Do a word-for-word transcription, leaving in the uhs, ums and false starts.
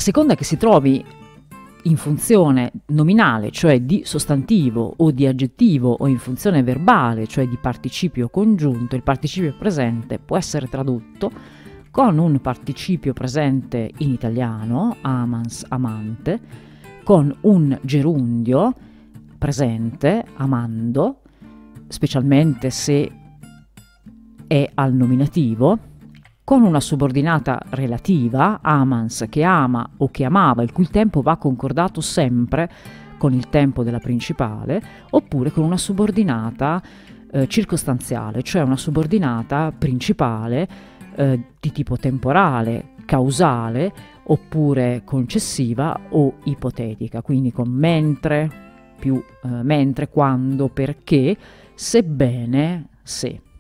seconda che si trovi in funzione nominale, cioè di sostantivo, o di aggettivo, o in funzione verbale, cioè di participio congiunto, il participio presente può essere tradotto con un participio presente in italiano, amans, amante, con un gerundio presente, amando, specialmente se è al nominativo, con una subordinata relativa, amans, che ama o che amava, il cui tempo va concordato sempre con il tempo della principale, oppure con una subordinata eh, circostanziale, cioè una subordinata principale eh, di tipo temporale, causale, oppure concessiva o ipotetica, quindi con mentre, più eh, mentre, quando, perché, sebbene, se.